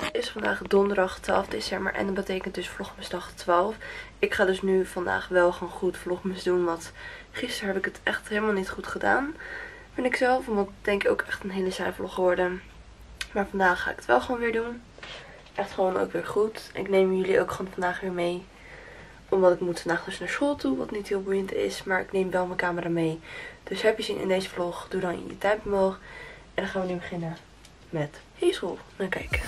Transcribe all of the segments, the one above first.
Het is vandaag donderdag 12 december en dat betekent dus vlogmasdag 12. Ik ga dus nu vandaag wel gewoon goed vlogmas doen, want gisteren heb ik het echt helemaal niet goed gedaan. Vind ik zelf, omdat het denk ik ook echt een hele saai vlog geworden. Maar vandaag ga ik het wel gewoon weer doen. Echt gewoon ook weer goed. Ik neem jullie ook gewoon vandaag weer mee. Omdat ik moet vandaag dus naar school toe, wat niet heel boeiend is. Maar ik neem wel mijn camera mee. Dus heb je zin in deze vlog, doe dan je duimpje omhoog. En dan gaan we nu beginnen met Hazel. Nou kijken.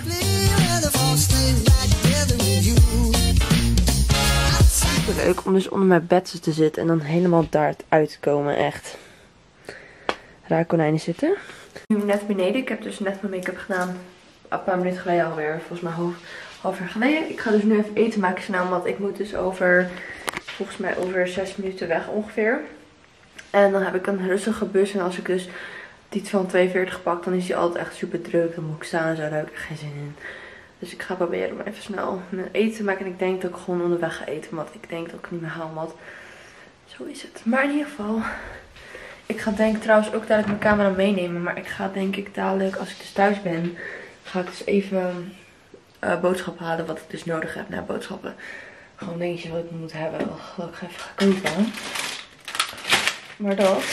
Leuk om dus onder mijn bed te zitten en dan helemaal daaruit te komen. Echt. Raar konijnen zitten. Nu net beneden. Ik heb dus net mijn make-up gedaan. Een paar minuten geleden alweer. Volgens mij half uur geleden. Ik ga dus nu even eten maken snel. Want ik moet dus volgens mij over 6 minuten weg ongeveer. En dan heb ik een rustige bus. En als ik dus die van 42 pak, dan is die altijd echt super druk. Dan moet ik staan en zo. Daar heb ik echt geen zin in. Dus ik ga proberen om even snel mijn eten te maken. En ik denk dat ik gewoon onderweg ga eten. Want ik denk dat ik het niet meer haal. Want zo is het. Maar in ieder geval. Ik ga denk ik trouwens ook dadelijk mijn camera meenemen. Maar ik ga denk ik dadelijk, als ik dus thuis ben, ga ik dus even boodschappen halen. Wat ik dus nodig heb na boodschappen. Gewoon dingetjes wat ik moet hebben. Wat ik ga even koken. Maar dat.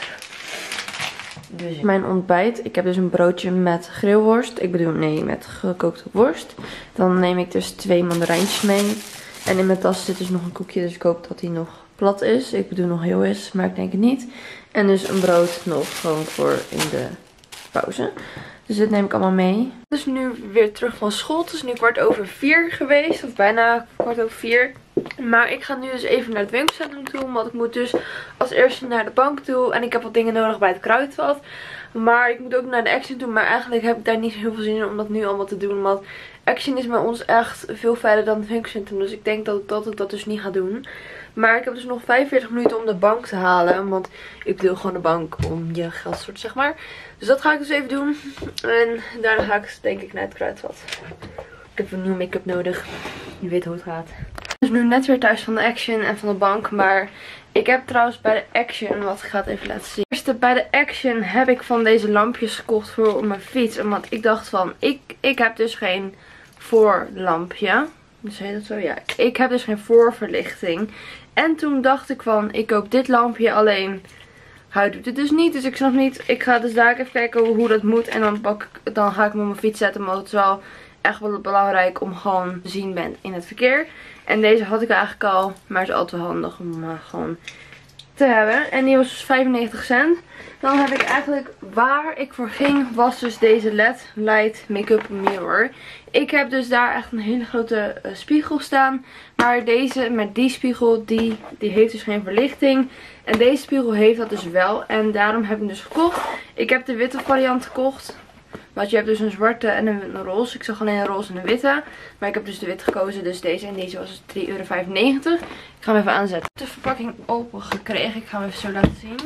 Dus mijn ontbijt. Ik heb dus een broodje met grillworst. Ik bedoel, nee, met gekookte worst. Dan neem ik dus 2 mandarijntjes mee. En in mijn tas zit dus nog een koekje. Dus ik hoop dat die nog plat is. Ik bedoel nog heel is, maar ik denk het niet. En dus een brood nog gewoon voor in de pauze. Dus dit neem ik allemaal mee. Dus nu weer terug van school. Het is nu 4:15 geweest. Of bijna 4:15. Maar ik ga nu dus even naar het winkelcentrum toe. Want ik moet dus als eerste naar de bank toe. En ik heb wat dingen nodig bij het Kruidvat. Maar ik moet ook naar de Action toe. Maar eigenlijk heb ik daar niet zo heel veel zin in om dat nu allemaal te doen. Want Action is bij ons echt veel verder dan het winkelcentrum. Dus ik denk dat ik dat dus niet ga doen. Maar ik heb dus nog 45 minuten om de bank te halen. Want ik bedoel gewoon de bank om je geld te storten, zeg maar. Dus dat ga ik dus even doen. En daarna ga ik denk ik naar het Kruidvat. Ik heb een nieuwe make-up nodig. Je weet hoe het gaat. Dus nu net weer thuis van de Action en van de bank. Maar ik heb trouwens bij de Action, wat ik ga het even laten zien. Eerst bij de Action heb ik van deze lampjes gekocht voor op mijn fiets. Omdat ik dacht van, ik heb dus geen voorlampje. Dus heet dat zo? Ja. Ik heb dus geen voorverlichting. En toen dacht ik van, ik koop dit lampje, alleen hij doet het dus niet. Dus ik snap niet. Ik ga dus daar even kijken hoe dat moet. En dan ga ik hem op mijn fiets zetten. Want het is wel echt wel belangrijk om gewoon te zien ben in het verkeer. En deze had ik eigenlijk al. Maar het is altijd wel handig om gewoon te hebben. En die was dus 95 cent. Dan heb ik eigenlijk, waar ik voor ging, was dus deze LED Light Make-up Mirror. Ik heb dus daar echt een hele grote spiegel staan. Maar deze met die spiegel, die heeft dus geen verlichting. En deze spiegel heeft dat dus wel. En daarom heb ik hem dus gekocht. Ik heb de witte variant gekocht. Want je hebt dus een zwarte en een roze. Ik zag alleen een roze en een witte. Maar ik heb dus de witte gekozen. Dus deze. En deze was dus €3,95. Ik ga hem even aanzetten. Ik heb de verpakking open gekregen. Ik ga hem even zo laten zien.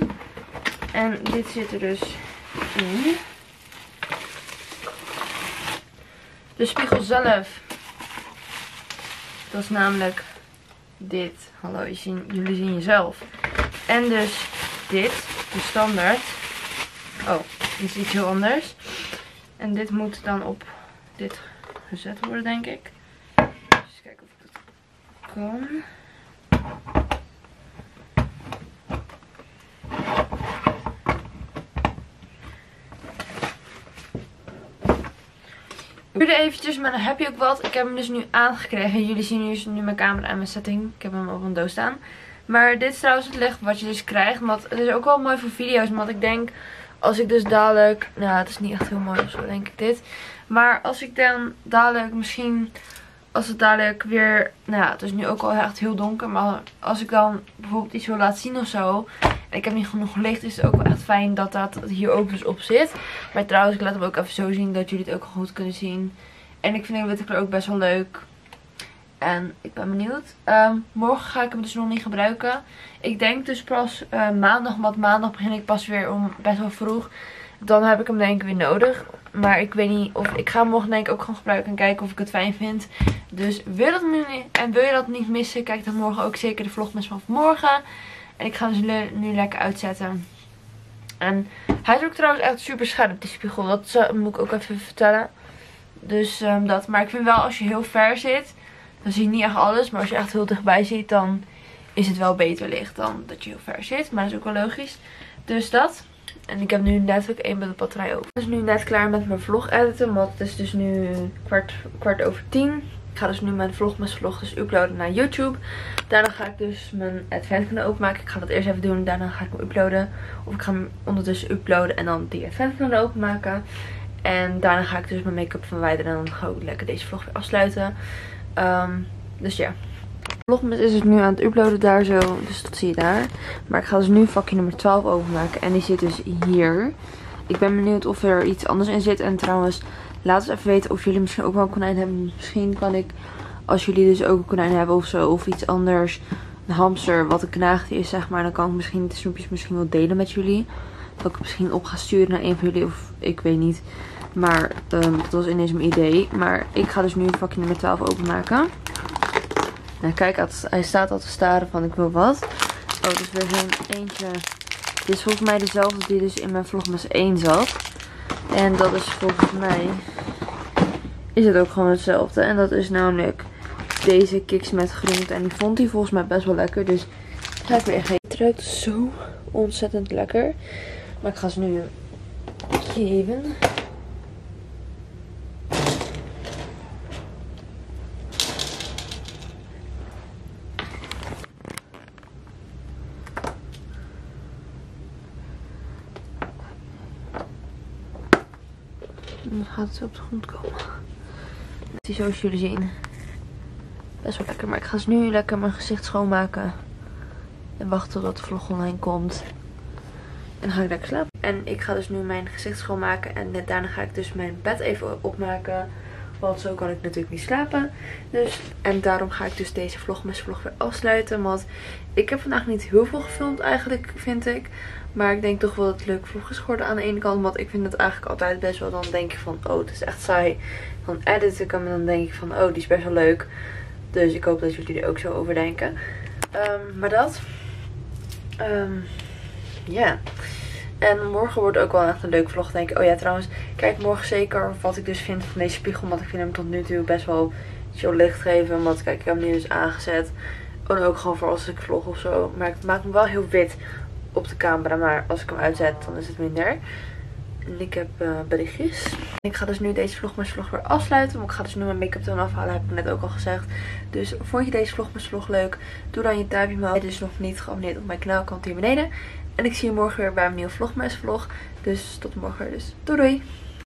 En dit zit er dus in. De spiegel zelf. Dat is namelijk dit. Hallo, jullie zien jezelf. En dus dit. De standaard. Oh, dit is iets heel anders. En dit moet dan op dit gezet worden, denk ik. Dus kijken of ik dat kan. Ik duurde eventjes, maar dan heb je ook wat. Ik heb hem dus nu aangekregen. Jullie zien nu mijn camera en mijn setting. Ik heb hem op een doos staan. Maar dit is trouwens het licht wat je dus krijgt. Want het is ook wel mooi voor video's. Want ik denk, als ik dus dadelijk... Nou, het is niet echt heel mooi of zo, denk ik dit. Maar als ik dan dadelijk misschien... Als het dadelijk weer... Nou ja, het is nu ook al echt heel donker. Maar als ik dan bijvoorbeeld iets wil laten zien of zo... En ik heb niet genoeg licht, is het ook wel echt fijn dat dat hier ook dus op zit. Maar trouwens, ik laat hem ook even zo zien dat jullie het ook goed kunnen zien. En ik vind de witte kleur ook best wel leuk. En ik ben benieuwd. Morgen ga ik hem dus nog niet gebruiken. Ik denk dus pas maandag. Want maandag begin ik pas weer om best wel vroeg. Dan heb ik hem denk ik weer nodig. Maar ik weet niet of... Ik ga hem morgen denk ik ook gewoon gebruiken. En kijken of ik het fijn vind. Dus wil je dat niet missen. Kijk dan morgen ook zeker de vlogmas van vanmorgen. En ik ga hem dus nu lekker uitzetten. En hij is ook trouwens echt super scherp, die spiegel. Dat moet ik ook even vertellen. Dus dat. Maar ik vind wel als je heel ver zit, dan zie je niet echt alles. Maar als je echt heel dichtbij ziet, dan is het wel beter licht dan dat je heel ver zit. Maar dat is ook wel logisch. Dus dat. En ik heb nu net ook 1 met de batterij over. Ik ben dus nu net klaar met mijn vlog editen. Want het is dus nu kwart over 10. Ik ga dus nu mijn vlog dus uploaden naar YouTube. Daarna ga ik dus mijn adventkanaal openmaken. Ik ga dat eerst even doen. Daarna ga ik hem uploaden. Of ik ga hem ondertussen uploaden en dan die adventkanaal openmaken. En daarna ga ik dus mijn make-up verwijderen. En dan ga ik lekker deze vlog weer afsluiten. Dus ja. Vlogmas is het nu aan het uploaden daar zo. Dus dat zie je daar. Maar ik ga dus nu vakje nummer 12 openmaken. En die zit dus hier. Ik ben benieuwd of er iets anders in zit. En trouwens, laat eens even weten of jullie misschien ook wel een konijn hebben. Misschien kan ik, als jullie dus ook een konijn hebben of zo. Of iets anders. Een hamster wat een knaagje is, zeg maar. Dan kan ik misschien de snoepjes misschien wel delen met jullie. Dat ik misschien op ga sturen naar een van jullie. Of ik weet niet. Maar dat was ineens mijn idee. Maar ik ga dus nu vakje nummer 12 openmaken. Nou kijk, hij staat al te staren van ik wil wat. Oh, dus weer zo'n eentje. Dit is volgens mij dezelfde die dus in mijn vlogmas 1 zat. En dat is volgens mij, is het ook gewoon hetzelfde. En dat is namelijk deze Kiks met groente. En die vond hij volgens mij best wel lekker. Dus ga ik weer echt eten. Het ruikt zo ontzettend lekker. Maar ik ga ze nu geven. Dan gaat het zo op de grond komen. Het is zoals jullie zien best wel lekker. Maar ik ga dus nu lekker mijn gezicht schoonmaken. En wachten totdat de vlog online komt. En dan ga ik lekker slapen. En ik ga dus nu mijn gezicht schoonmaken. En net daarna ga ik dus mijn bed even opmaken. Want zo kan ik natuurlijk niet slapen. Dus, en daarom ga ik dus deze vlogmas weer afsluiten. Want ik heb vandaag niet heel veel gefilmd eigenlijk, vind ik. Maar ik denk toch wel dat het leuk vlog is geworden aan de ene kant. Want ik vind het eigenlijk altijd best wel. Dan denk je van, oh het is echt saai. Dan edit ik hem en dan denk ik van, oh die is best wel leuk. Dus ik hoop dat jullie er ook zo over denken. Maar dat. Ja. En morgen wordt ook wel echt een leuke vlog, denk ik. Oh ja, trouwens, kijk morgen zeker wat ik dus vind van deze spiegel. Want ik vind hem tot nu toe best wel chill licht geven. Want kijk, ik heb hem nu dus aangezet. En ook gewoon voor als ik vlog of zo. Maar ik maak hem wel heel wit op de camera. Maar als ik hem uitzet, dan is het minder. En ik heb berichtjes. Ik ga dus nu deze vlog weer afsluiten. Want ik ga dus nu mijn make-up toon afhalen. Heb ik net ook al gezegd. Dus vond je deze vlog leuk? Doe dan je duimpje omhoog. Als je dus nog niet geabonneerd op mijn kanaal, kan het hier beneden. En ik zie je morgen weer bij een nieuwe vlogmas vlog. Dus tot morgen. Dus doei doei!